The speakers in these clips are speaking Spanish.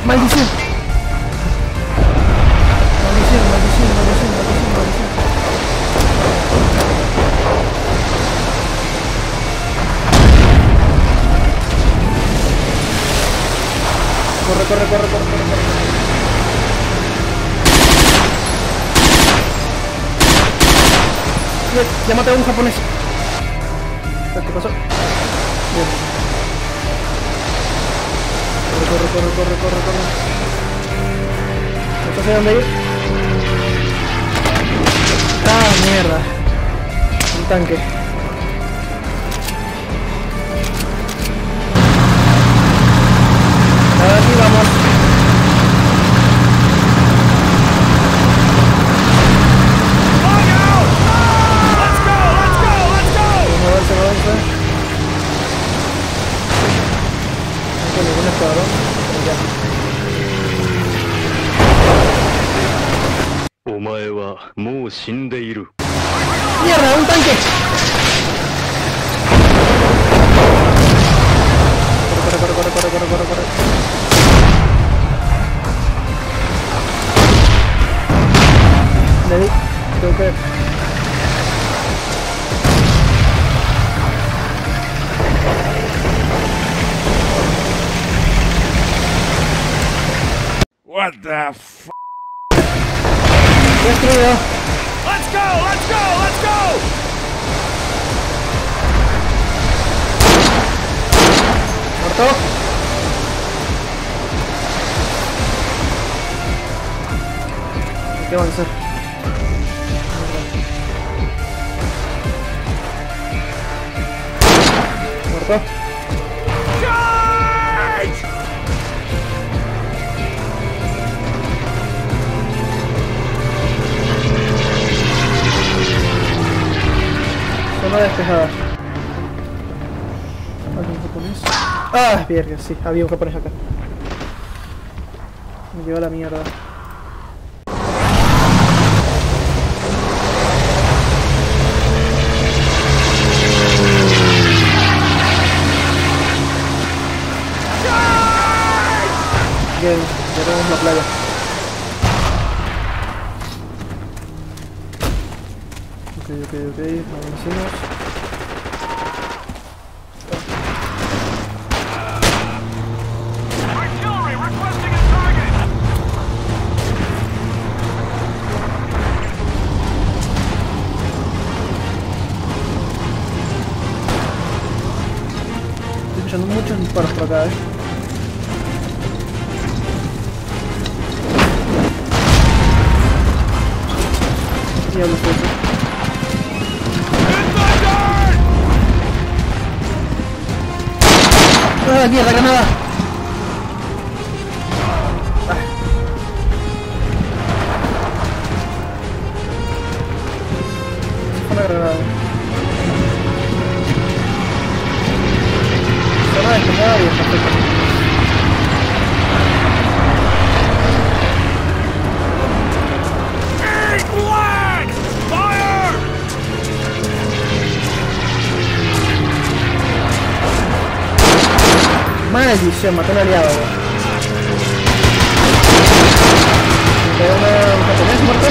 ¡Maldición! ¡Maldición, maldición, maldición, maldición, maldición! Corre, corre, corre, corre, corre, corre. Bien, ya maté a un japonés. ¿Qué pasó? Bien. Corre, corre, corre, corre, corre. No sé dónde ir. Ah, mierda. Un tanque. Aquí vamos. Moverse, moverse. No tengo ningún escuadrón, pero ya. お前はもう死んでいる。 ¡Mierda! ¡Un tanque! Corre, corre, corre, corre, corre, corre, corre. Le di. Tengo que... What the f? Destruido. Let's go! Let's go! Let's go! Muerto. Hay que avanzar. Muerto. Charge! Zona despejada. ¿Algún japonés? Ah, verga, sí, había un japonés acá. Me lleva la mierda. Bien, ya tenemos la playa. Ok, avancemos. Artillery requesting a target! Estoy escuchando muchos disparos por acá, ¿Qué diablos es eso? ¡Ah, mierda, granada! Ah. Zona granada. Zona despejada y perfecto. Eat black! Fire! Maldición, maté a un aliado, weón. Me quedó un japonés muerto.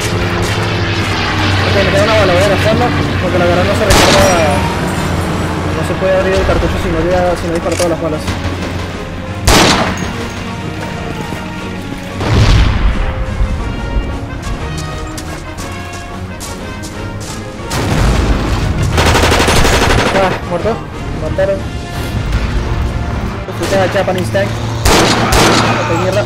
Ok, me queda una bala, voy a gastarla porque la verdad no se recarga. No se puede abrir el cartucho si no dispara todas las balas. Ah, muerto. Me mataron. Disfruté al Japanese tank. Ok, mierda.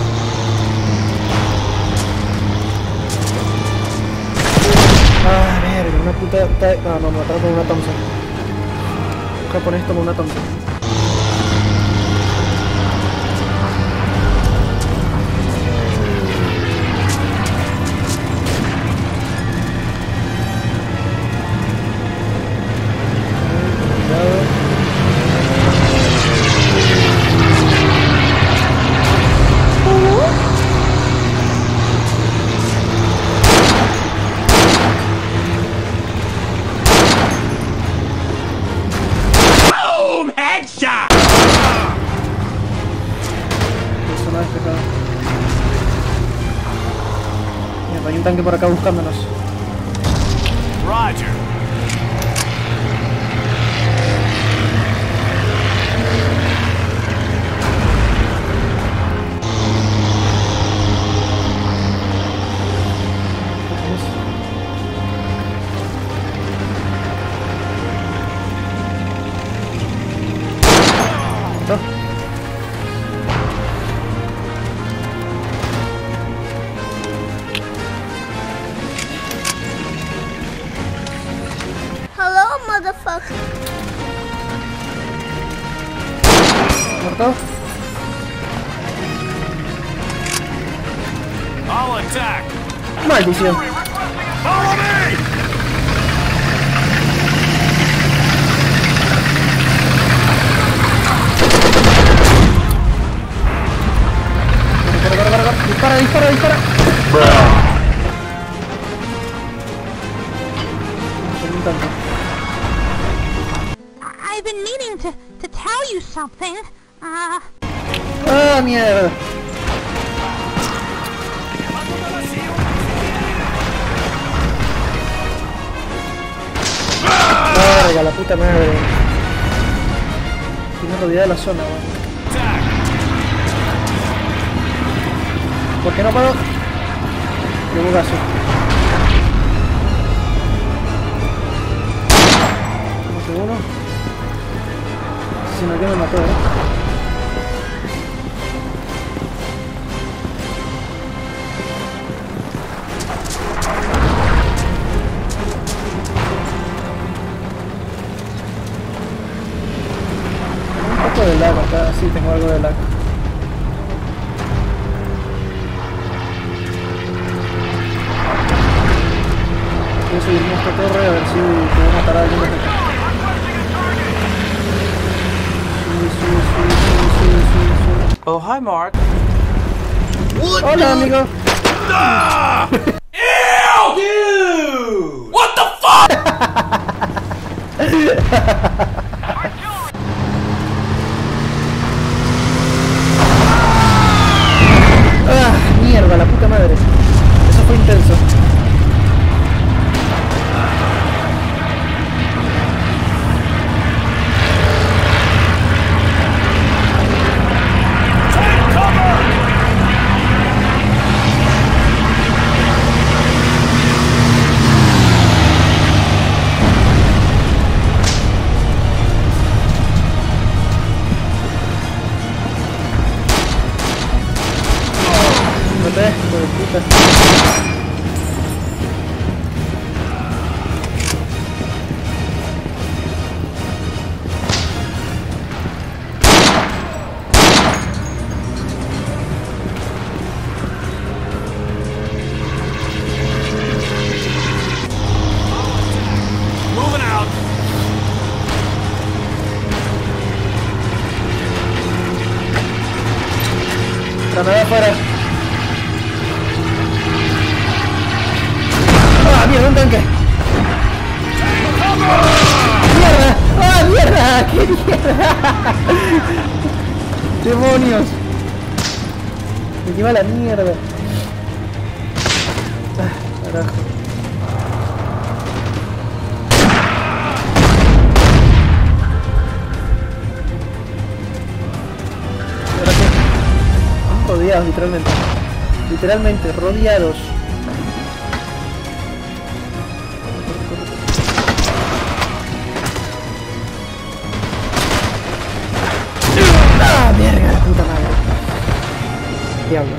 Ah, verga, una puta... Ah, no, me mataron con una Thompson. Un japonés tomó una Thompson. zona despejada. Mierda, hay un tanque por acá buscándonos. Roger. Hello, motherfucker. ¿Muerto? I'll attack. ¡Maldición! Follow me! Corre. Dispara. Con un tanque. I've been meaning to tell you something. ¡Ah, mierda! ¡Carga, la puta madre! Tiene rodeada la zona, weón. Attack. ¿Por qué no puedo? Llevo gaso. Un segundo. Si no, que me mató, Un poco de lag acá, sí, tengo algo de lag. Voy a subirme a esta torre a ver si puedo matar a alguien desde acá. Sube. Oh, hi, Mark. Hola, amigo. Dude! What the fuck? Ah, mierda, la puta madre. Eso fue intenso. Take cover! Vete, hijo de puta. Moving out. Granada afuera. ¡Ah, mierda, un tanque! ¡Mierda! ¡Ah, mierda! ¡Qué mierda! ¡Demonios! Me lleva la mierda. Ah, carajo. ¿Ahora qué? Estamos rodeados, literalmente. Literalmente, rodeados. ¡Ah, mierda, la puta madre! Diablos.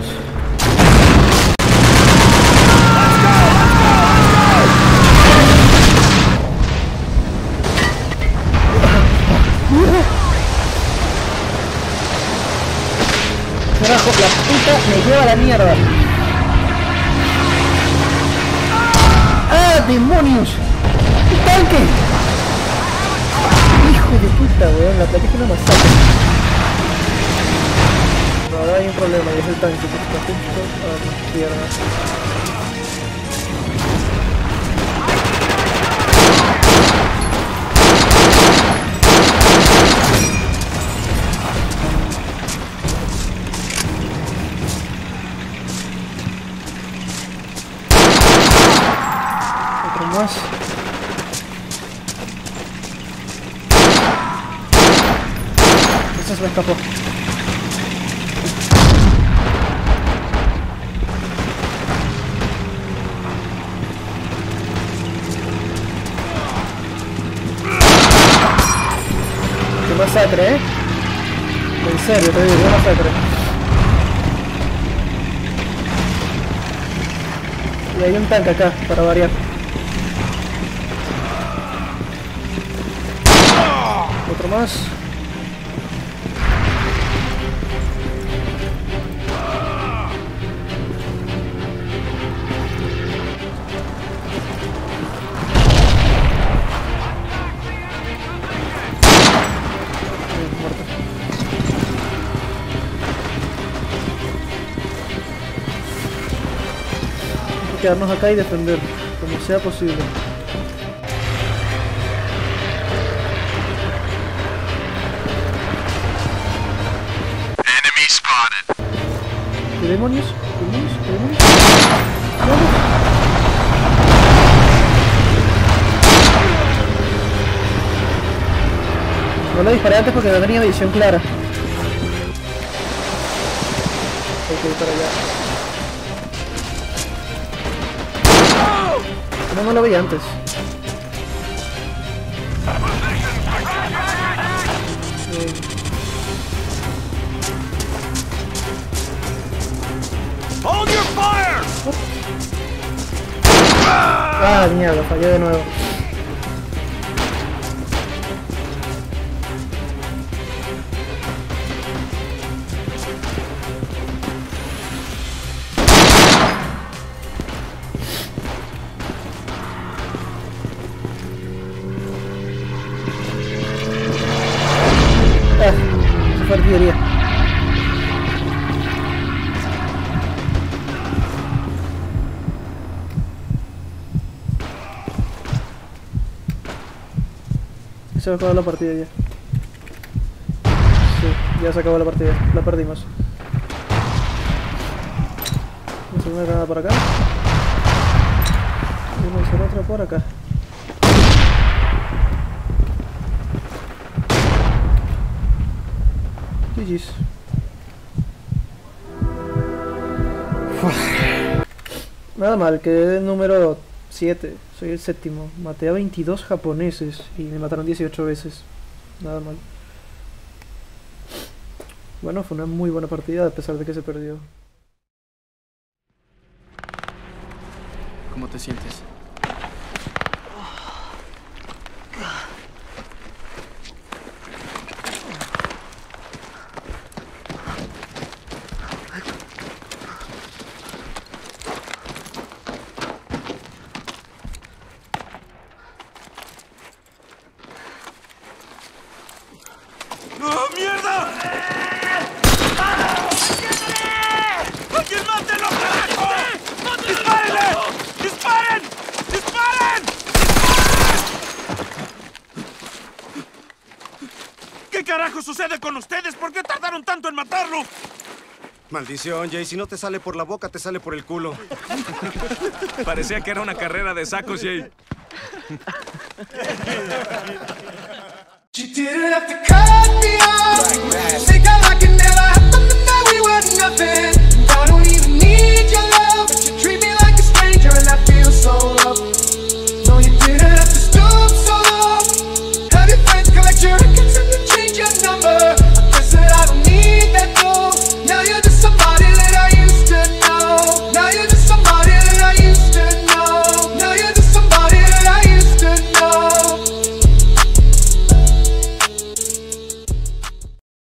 Carajo, la puta me lleva a la mierda. ¡Ah, demonios! ¡Un tanque! Hijo de puta, weón, la plaqué que una masacre. No, ahora hay un problema y es el tanque que está justo a mis piernas. más. Este se me escapó. Qué masacre, ¿eh? En serio, te digo, qué masacre. Y hay un tanque acá, para variar. Otro más. Muerto. Hay que quedarnos acá y defender, como sea posible. Enemy spotted. ¿Qué demonios? ¿Qué demonios? ¿Qué demonios? No lo disparé antes porque no tenía visión clara. Hay que ir para allá. ¿Cómo no lo vi antes? Hold your fire! Ah, mierda, fallé de nuevo. Se fue artillería. Se acabó la partida ya. Sí, ya se acabó la partida. La perdimos. Vamos a hacer una granada por acá. Y vamos a hacer otra por acá. GG's. Nada mal, quedé número 7. Soy el séptimo. Maté a 22 japoneses y me mataron 18 veces. Nada mal. Bueno, fue una muy buena partida a pesar de que se perdió. ¿Cómo te sientes? ¡Oh, mierda! ¡Alguien mátelo, carajo! ¡Dispárenle! ¡Disparen! ¡Disparen! ¿Qué carajo sucede con ustedes? ¿Por qué tardaron tanto en matarlo? Maldición, Jay, si no te sale por la boca, te sale por el culo. Parecía que era una carrera de sacos, Jay. You didn't have to cut me off.